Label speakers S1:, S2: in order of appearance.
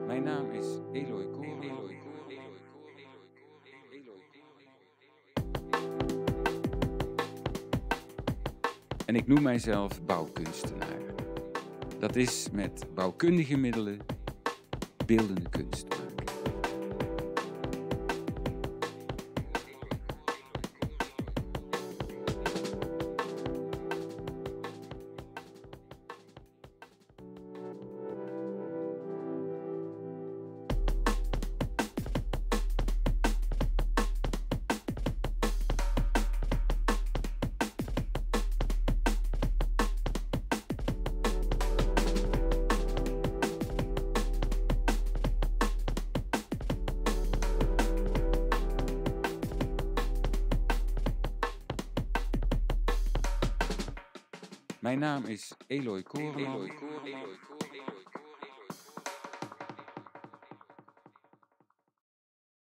S1: Mijn naam is Eloi Koreman. En ik noem mijzelf bouwkunstenaar. Dat is met bouwkundige middelen beeldende kunst maken. Mijn naam is Eloi Koreman.